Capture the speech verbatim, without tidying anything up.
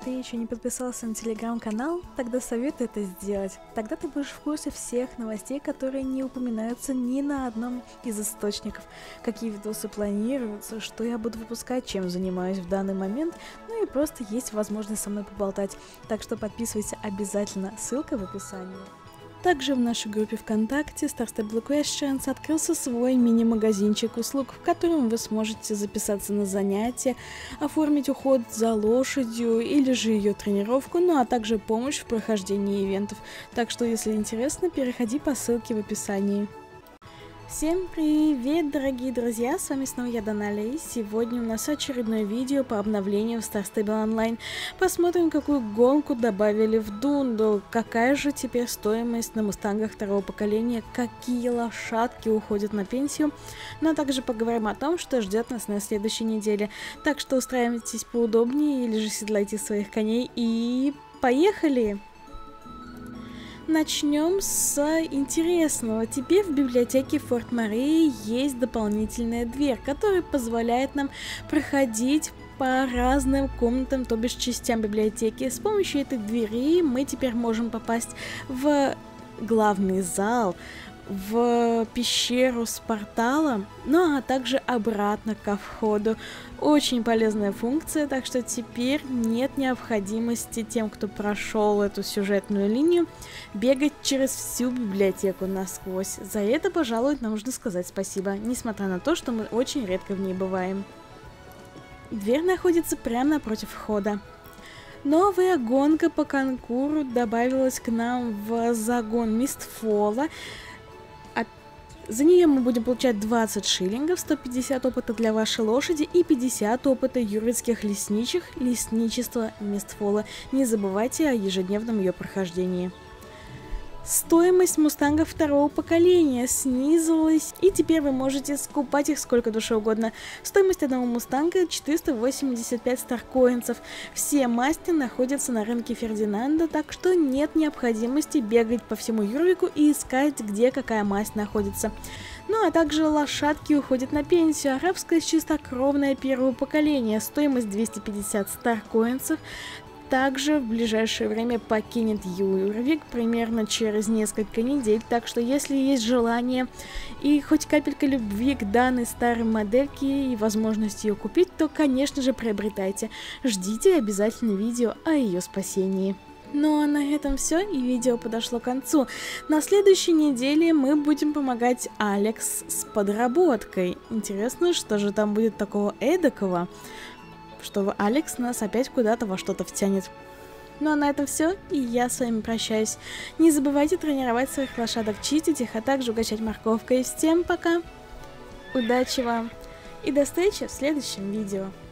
ты еще не подписался на телеграм-канал, тогда советую это сделать. Тогда ты будешь в курсе всех новостей, которые не упоминаются ни на одном из источников. Какие видосы планируются, что я буду выпускать, чем занимаюсь в данный момент, ну и просто есть возможность со мной поболтать. Так что подписывайся обязательно, ссылка в описании. Также в нашей группе ВКонтакте Star Stable Questions открылся свой мини-магазинчик услуг, в котором вы сможете записаться на занятия, оформить уход за лошадью или же ее тренировку, ну а также помощь в прохождении ивентов. Так что, если интересно, переходи по ссылке в описании. Всем привет, дорогие друзья, с вами снова я, Даналя, и сегодня у нас очередное видео по обновлению в Star Stable Online. Посмотрим, какую гонку добавили в Дунду, какая же теперь стоимость на мустангах второго поколения, какие лошадки уходят на пенсию, но также поговорим о том, что ждет нас на следующей неделе. Так что устраивайтесь поудобнее или же седлайте своих коней и поехали! Начнем с интересного. Теперь в библиотеке Форт Марии есть дополнительная дверь, которая позволяет нам проходить по разным комнатам, то бишь частям библиотеки. С помощью этой двери мы теперь можем попасть в главный зал, в пещеру с порталом, ну а также обратно ко входу. Очень полезная функция, так что теперь нет необходимости тем, кто прошел эту сюжетную линию, бегать через всю библиотеку насквозь. За это, пожалуй, нужно сказать спасибо, несмотря на то, что мы очень редко в ней бываем. Дверь находится прямо напротив входа. Новая гонка по конкуру добавилась к нам в загон Мистфола. За нее мы будем получать двадцать шиллингов, сто пятьдесят опыта для вашей лошади и пятьдесят опыта юридских лесничих, лесничества Мистфола. Не забывайте о ежедневном ее прохождении. Стоимость мустангов второго поколения снизилась, и теперь вы можете скупать их сколько душе угодно. Стоимость одного мустанга четыреста восемьдесят пять старкоинсов. Все масти находятся на рынке Фердинанда, так что нет необходимости бегать по всему Юрвику и искать, где какая масть находится. Ну а также лошадки уходят на пенсию. Арабская чистокровная первого поколения. Стоимость двести пятьдесят старкоинсов. Также в ближайшее время покинет Юрвик, примерно через несколько недель, так что если есть желание и хоть капелька любви к данной старой модельке и возможность ее купить, то, конечно же, приобретайте. Ждите обязательно видео о ее спасении. Ну а на этом все, и видео подошло к концу. На следующей неделе мы будем помогать Алекс с подработкой. Интересно, что же там будет такого эдакого, что Алекс нас опять куда-то во что-то втянет. Ну а на этом все, и я с вами прощаюсь. Не забывайте тренировать своих лошадок, чистить их, а также угощать морковкой. Всем пока, удачи вам и до встречи в следующем видео.